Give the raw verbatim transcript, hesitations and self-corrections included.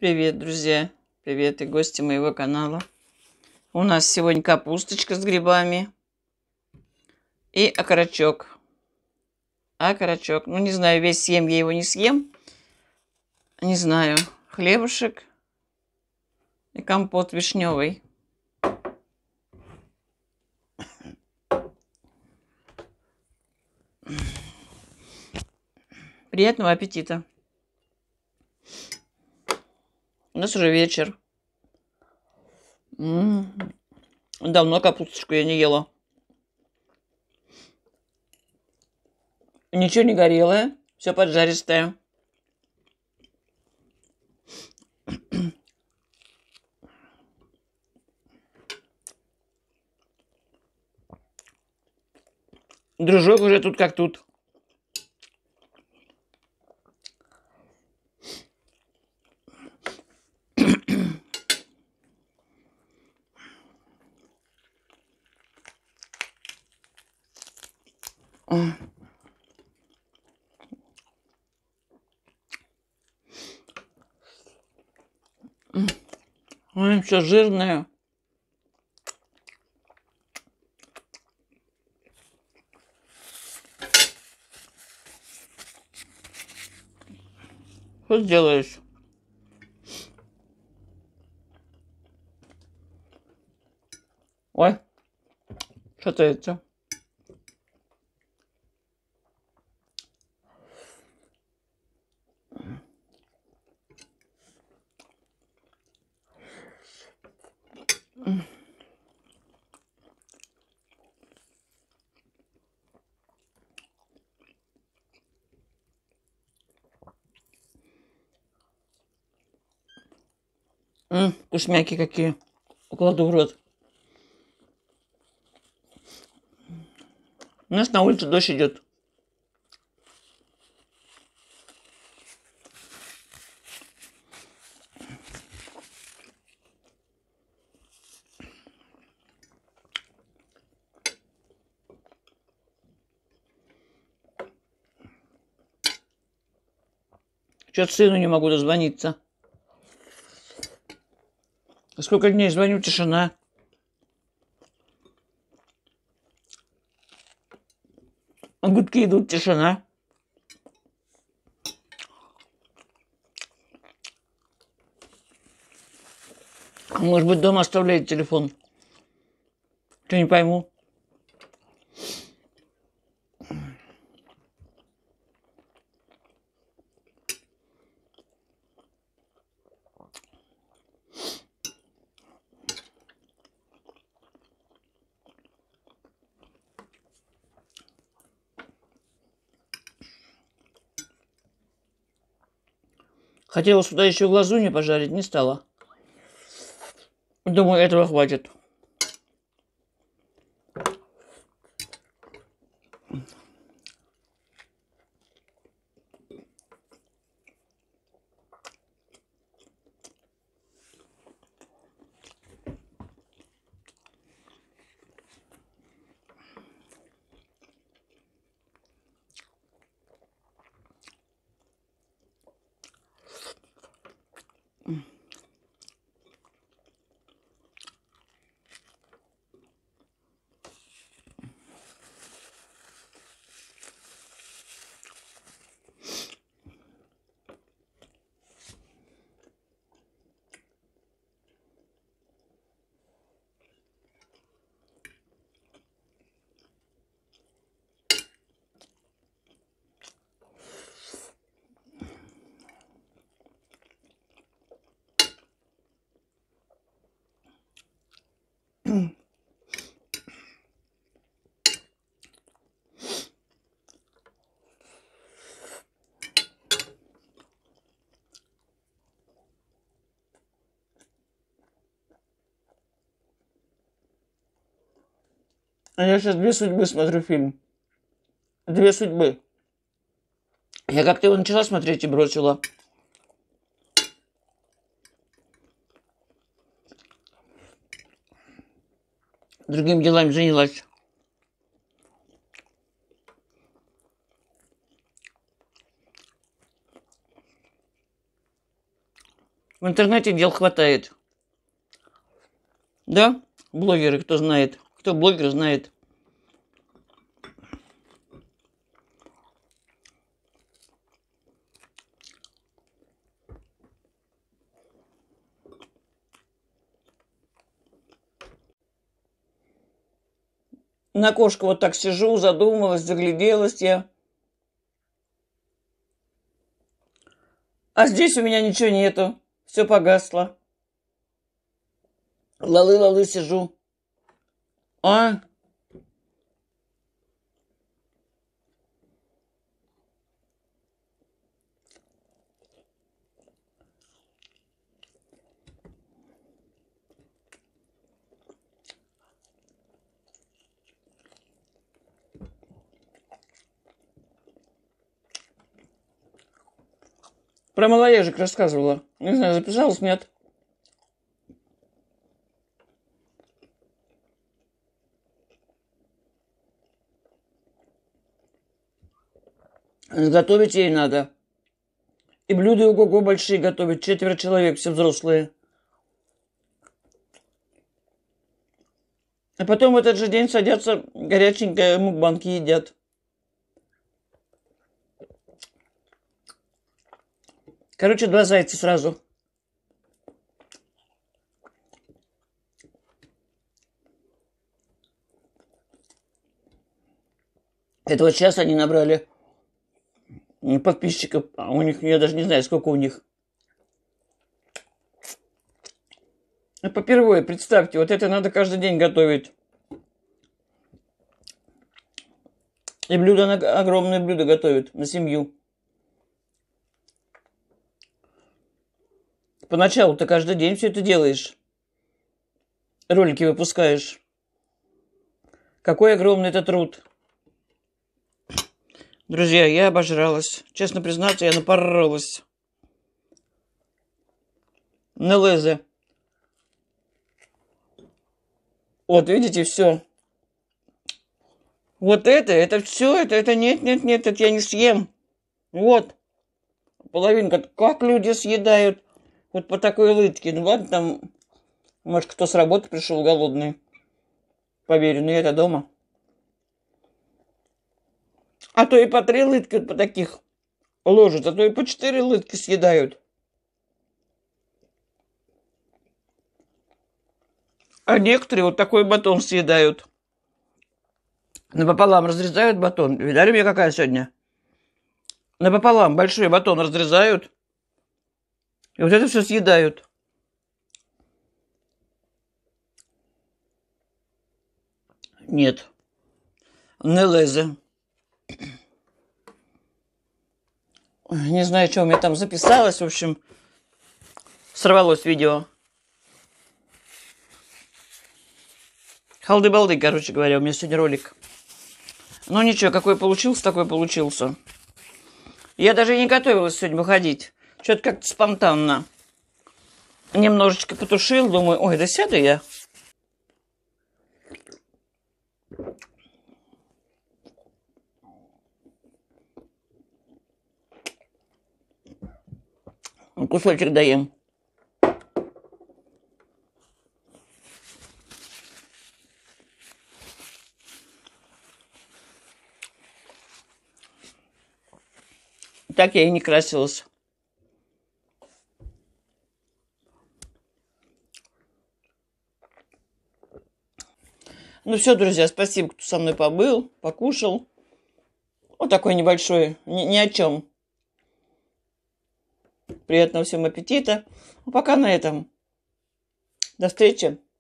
Привет, друзья! Привет и гости моего канала. У нас сегодня капусточка с грибами и окорочок. Окорочок. Ну, не знаю, весь съем, я его не съем. Не знаю. Хлебушек и компот вишневый. Приятного аппетита! У нас уже вечер. М-м-м. Давно капусточку я не ела. Ничего не горелое, все поджаристое. Дружок уже тут как тут. Ой, все жирное. Что сделаешь? Ой, что-то это. М, вкусняки какие. Укладу в рот. У нас на улице дождь идет. Что-то сыну не могу дозвониться. Сколько дней звоню, тишина. А гудки идут, тишина. Может быть, дома оставляет телефон. Что не пойму. Хотела сюда еще глазунью пожарить, не стала. Думаю, этого хватит. А я сейчас «Две судьбы» смотрю фильм. «Две судьбы». Я как-то его начала смотреть и бросила. Другими делами занялась. В интернете дел хватает. Да? Блогеры, кто знает. Кто блогер, знает. На окошко вот так сижу, задумалась, загляделась я. А здесь у меня ничего нету. Все погасло. Лалы-лалы сижу. А? Про малоежек рассказывала. Не знаю, записалась, нет. Готовить ей надо. И блюда ого-го большие готовить. Четверо человек, все взрослые. А потом в этот же день садятся горяченькие мукбанки едят. Короче, два зайца сразу. Это вот сейчас они набрали подписчиков. А у них, я даже не знаю, сколько у них. А попервые, представьте, вот это надо каждый день готовить. И блюдо, огромное блюдо готовят на семью. Поначалу ты каждый день все это делаешь. Ролики выпускаешь. Какой огромный это труд. Друзья, я обожралась. Честно признаться, я напоролась. На лезе. Вот, видите, все. Вот это, это все, это, это нет, нет, нет, это я не съем. Вот. Половинка. Как люди съедают вот по такой лытке? Ну ладно, там, может, кто с работы пришел голодный. Поверю, но я-то дома. А то и по три лытки по таких ложат, а то и по четыре лытки съедают. А некоторые вот такой батон съедают. Напополам разрезают батон. Видали меня какая сегодня? Напополам большой батон разрезают. И вот это все съедают. Нет. Не лезе. Не знаю, что у меня там записалось. В общем, сорвалось видео. Халды-балды, короче говоря, у меня сегодня ролик. Ну ничего, какой получился, такой получился. Я даже и не готовилась сегодня выходить. Что-то как-то спонтанно. Немножечко потушил, думаю, ой, да сяду я. Кусочек доем. Так я и не красилась. Ну все, друзья, спасибо, кто со мной побыл, покушал. Вот такой небольшой, ни, ни о чем. Приятного всем аппетита. А пока на этом. До встречи.